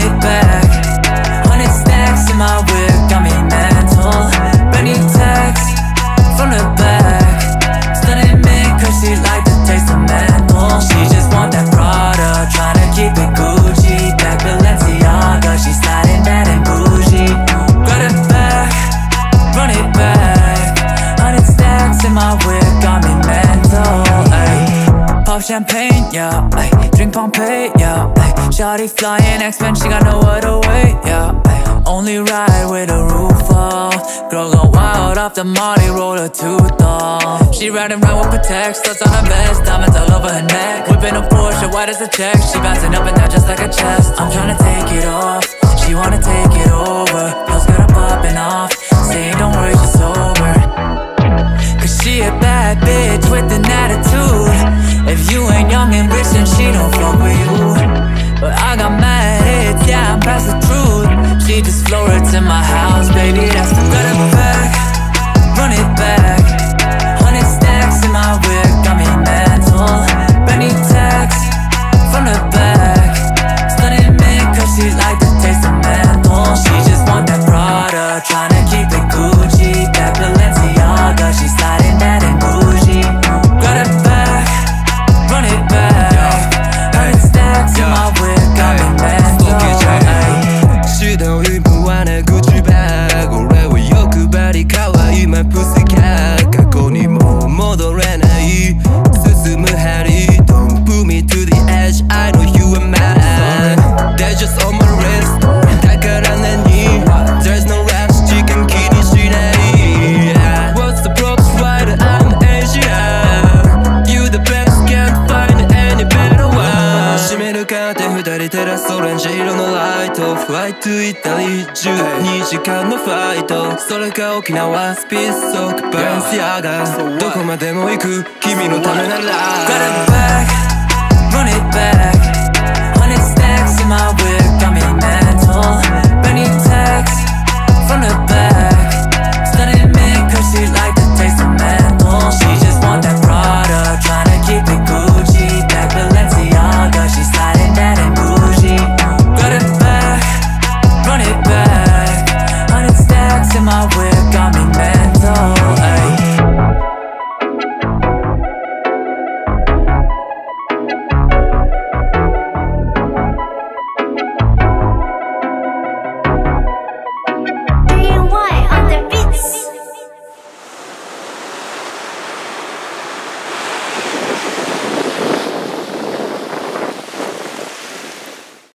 it back. 100 stacks in my whip, got me mental. Brand new text from the back. Stunning mint cause she like the taste of menthol. She just want that Prada, tryna keep it Gucci. That Balenciaga, she sliding that and bougie. Got it back, run it back. 100 stacks in my whip, got me mental. Ay. Pop champagne, yeah, ay. Drink Pompeii, yeah, ay. Shawty flying X-Men, she got nowhere to wait, yeah, ay. Only ride with a roof off. Girl go wild off the Molly, roll her tooth off. She riding around with Protect, studs on her vest, diamonds all over her neck. Whipping a Porsche, white as a check. She bouncing up and down just like a chest. I'm tryna take it off, she wanna take it over. Pills got her popping off, saying don't worry, she's sober. Cause she a bad bitch with an attitude. If you ain't young and rich then she don't fuck with you. But I got mad hits, yeah, I'm past the truth. She just floated to my house, baby, that's the got it back, run it back. 100 stacks in my whip, got me mental. Brand new text from the back. Stunning mint cause she like the taste of menthol. She just want that Prada, tryna keep it Gucci. That Balenciaga, she sliding that and bougie. Got it back, run it back. 100 stacks in my whip, got me mental. 手段を奪わない口バッグ。俺は欲張り可愛いマプスキャー。過去にもう戻れない進む針。Don't put me to the edge, I know you are mine. They're just on my wrist だから何 There's no rush 時間気にしない。 What's the problem, why I'm Asia. You the best, can't find any better one. 閉めるカーテン二人照らすオレンジ色のライト。フライト行ったり12時間のファイト。それが沖縄スピースソークバレンシアガ。どこまでも行く君のためなら Got it back, run it back. 100 stacks in my whip, got me mental. Brand new text from the back. Stunning mint cause she like